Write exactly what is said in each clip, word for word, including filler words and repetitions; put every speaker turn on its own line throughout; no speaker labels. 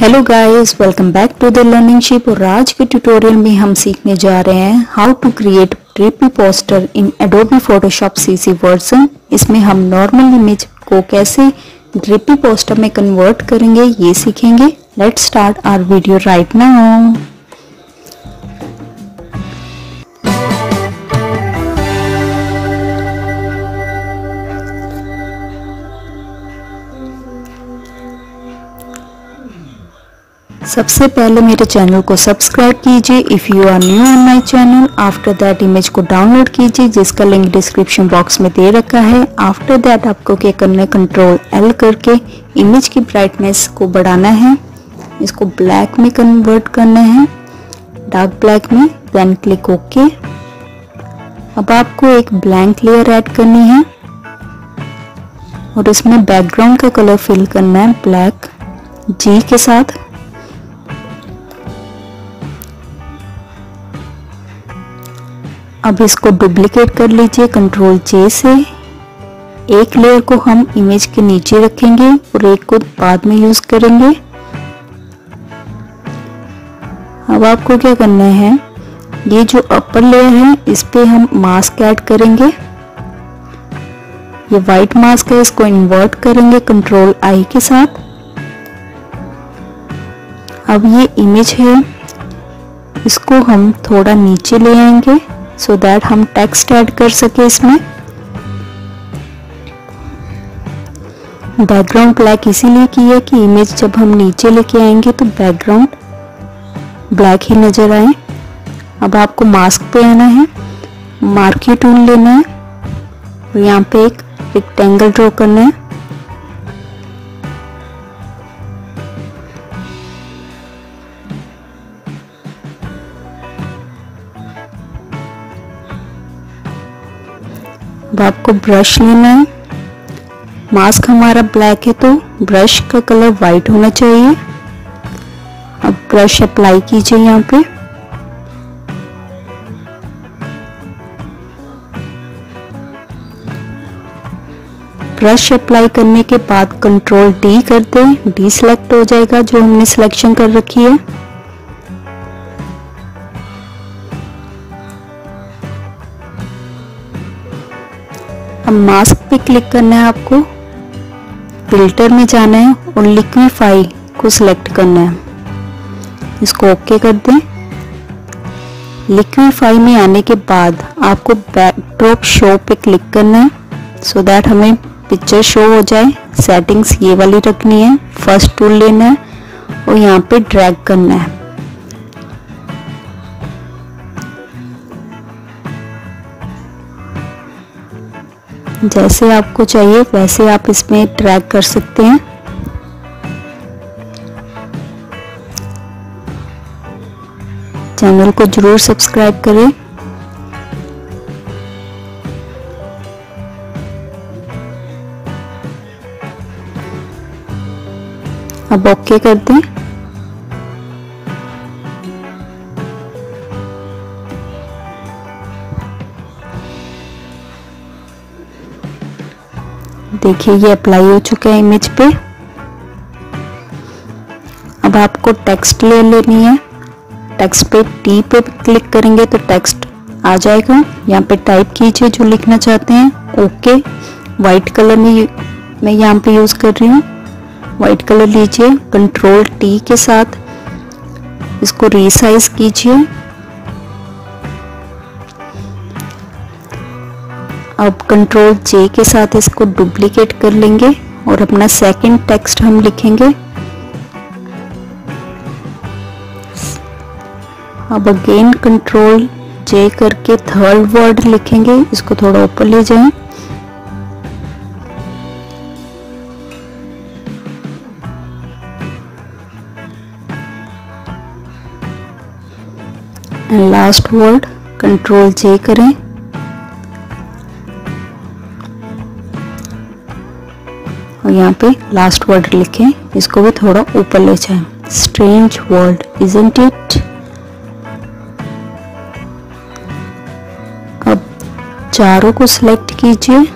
Hello guys, welcome back to the learning ship. और आज के ट्यूटोरियल में हम सीखने जा रहे हैं how to create drippy poster in Adobe Photoshop CC version. इसमें हम नॉर्मल इमेज को कैसे ड्रिपी पोस्टर में कन्वर्ट करेंगे ये सीखेंगे। Let's start our video right now. सबसे पहले मेरे चैनल को सब्सक्राइब कीजिए if you are new on my channel. After that image को डाउनलोड कीजिए जिसका लिंक डिस्क्रिप्शन बॉक्स में दे रखा है। आफ्टर दैट आपको क्या करना है, कंट्रोल एल करके इमेज की ब्राइटनेस को बढ़ाना है, इसको ब्लैक में कन्वर्ट करना है, डार्क ब्लैक में। Then click okay. अब आपको एक ब्लैंक लेयर ऐड करनी है और इसमें बैकग्राउंड का कलर फिल करना है ब्लैक जी के साथ। अब इसको डुप्लीकेट कर लीजिए कंट्रोल जे से। एक लेयर को हम इमेज के नीचे रखेंगे और एक को बाद में यूज करेंगे। अब आपको क्या करना है, ये जो अपर लेयर है इस पे हम मास्क ऐड करेंगे। ये वाइट मास्क है, इसको इन्वर्ट करेंगे कंट्रोल आई के साथ। अब ये इमेज है, इसको हम थोड़ा नीचे ले आएंगे सो so दैट हम टेक्स्ट ऐड कर सके इसमें। बैकग्राउंड ब्लैक इसीलिए की है कि इमेज जब हम नीचे लेके आएंगे तो बैकग्राउंड ब्लैक ही नजर आए। अब आपको मास्क पे आना है, मार्की टूल लेना है और यहाँ पे एक रेक्टेंगल ड्रॉ करना है। अब आपको ब्रश लेना है, मास्क हमारा ब्लैक है तो ब्रश का कलर वाइट होना चाहिए। अब ब्रश अप्लाई कीजिए यहाँ पे। ब्रश अप्लाई करने के बाद कंट्रोल डी कर दें, डी सिलेक्ट हो जाएगा जो हमने सिलेक्शन कर रखी है। अब मास्क पे क्लिक करना है, आपको फिल्टर में जाना है और लिक्विफाई को सिलेक्ट करना है, इसको ओके कर दें। लिक्विफाई में आने के बाद आपको बैकड्रॉप शो पे क्लिक करना है सो so दैट हमें पिक्चर शो हो जाए। सेटिंग्स ये वाली रखनी है, फर्स्ट टूल लेना है और यहाँ पे ड्रैग करना है। जैसे आपको चाहिए वैसे आप इसमें ड्रैग कर सकते हैं। चैनल को जरूर सब्सक्राइब करें। अब ओके कर दें। देखिए ये अप्लाई हो चुका है इमेज पे। अब आपको टेक्स्ट ले लेनी है, टेक्स्ट पे टी पे क्लिक करेंगे तो टेक्स्ट आ जाएगा। यहाँ पे टाइप कीजिए जो लिखना चाहते हैं। ओके, वाइट कलर में मैं यहाँ पे यूज कर रही हूँ। वाइट कलर लीजिए, कंट्रोल टी के साथ इसको रीसाइज कीजिए। अब कंट्रोल जे के साथ इसको डुप्लीकेट कर लेंगे और अपना सेकंड टेक्स्ट हम लिखेंगे। अब अगेन कंट्रोल जे करके थर्ड वर्ड लिखेंगे, इसको थोड़ा ऊपर ले जाएं। And last word control J करें और यहाँ पे लास्ट वर्ड लिखें, इसको भी थोड़ा ऊपर ले जाएं। Strange word isn't it. अब चारों को सिलेक्ट कीजिए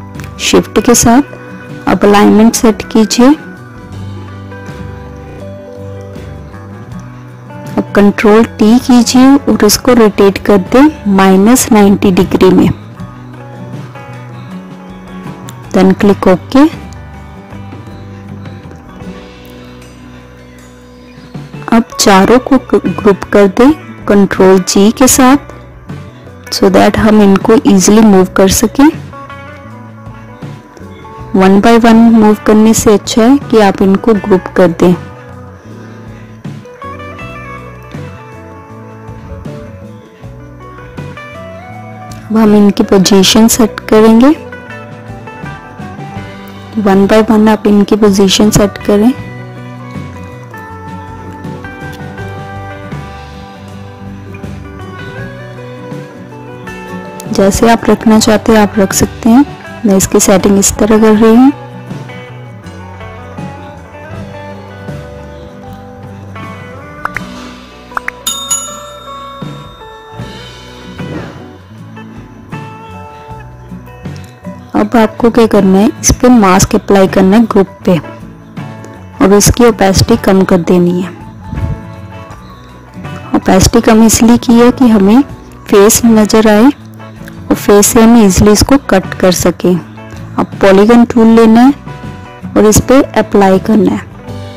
शिफ्ट के साथ। अब अलाइनमेंट सेट कीजिए अब कंट्रोल टी कीजिए और इसको रोटेट कर दें माइनस नाइन्टी डिग्री में। Then click okay. अब चारों को ग्रुप कर दें कंट्रोल जी के साथ, सो दैट हम इनको इजीली मूव कर सकें। वन बाय वन मूव करने से अच्छा है कि आप इनको ग्रुप कर दें। अब हम इनकी पोजीशन सेट करेंगे। वन बाय वन आप इनकी पोजीशन सेट करें। जैसे आप रखना चाहते हैं आप रख सकते हैं। मैं इसकी सेटिंग इस तरह कर रही हूँ। अब आपको क्या करना है, इस पे मास्क अप्लाई करना है ग्रुप पे और इसकी ओपेसिटी कम कर देनी है। ओपेसिटी कम इसलिए की है कि हमें फेस नजर आए और फेस से हम इजीली इसको कट कर सकें। अब पॉलीगन टूल लेना है और इस पे अप्लाई करना है।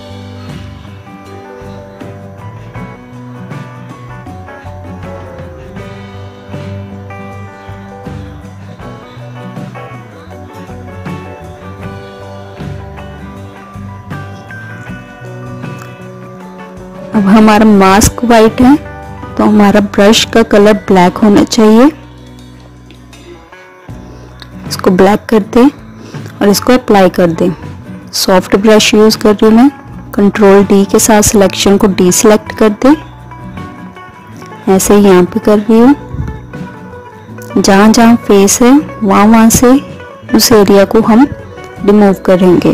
अब हमारा मास्क वाइट है तो हमारा ब्रश का कलर ब्लैक होना चाहिए। इसको ब्लैक कर दें और इसको अप्लाई कर दें। सॉफ्ट ब्रश यूज कर रही हूँ मैं। कंट्रोल डी के साथ सिलेक्शन को डी सिलेक्ट कर दें। ऐसे ही यहाँ पे कर रही हूँ। जहाँ जहाँ फेस है वहाँ वहाँ से उस एरिया को हम रिमूव करेंगे।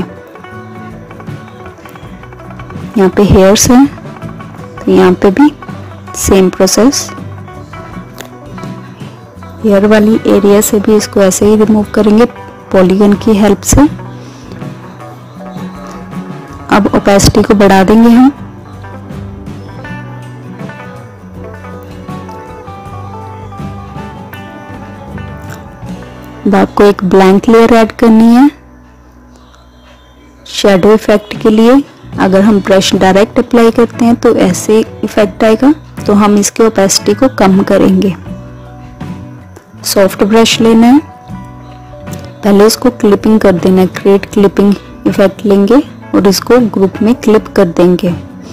यहाँ पे हेयर्स हैं तो यहाँ पे भी सेम प्रोसेस। हेयर वाली एरिया से भी इसको ऐसे ही रिमूव करेंगे पॉलीगन की हेल्प से। अब ओपेसिटी को बढ़ा देंगे हम। अब आपको एक ब्लैंक लेयर ऐड करनी है शैडो इफेक्ट के लिए। अगर हम ब्रश डायरेक्ट अप्लाई करते हैं तो ऐसे इफेक्ट आएगा, तो हम इसके ओपेसिटी को कम करेंगे। सॉफ्ट ब्रश लेना है, पहले इसको क्लिपिंग कर देना है। क्रिएट क्लिपिंग इफेक्ट लेंगे और इसको ग्रुप में क्लिप कर देंगे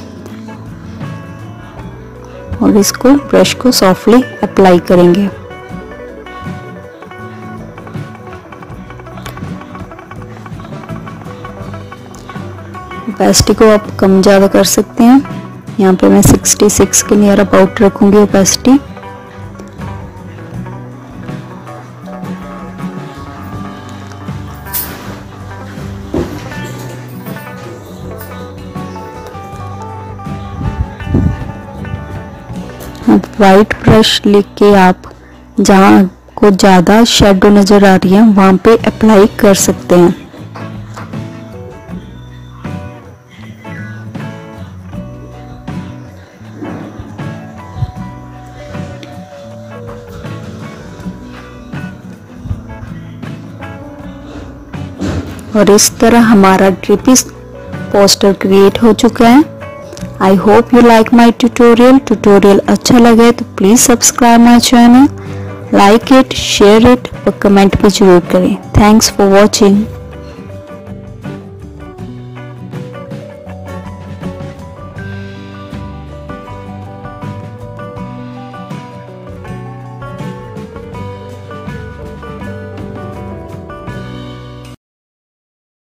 और इसको ब्रश को सॉफ्टली अप्लाई करेंगे। ओपेसिटी को आप कम ज़्यादा कर सकते हैं। यहाँ पे मैं छियासठ के नियर अबाउट रखूंगी ओपेसिटी। अब वाइट ब्रश लेके आप जहाँ को ज़्यादा शेडो नज़र आ रही है वहाँ पे अप्लाई कर सकते हैं। और इस तरह हमारा ड्रिपी पोस्टर क्रिएट हो चुका है। I hope you like my tutorial. Tutorial अच्छा लगे तो please subscribe my channel, like it, share it और कमेंट भी जरूर करें। Thanks for watching.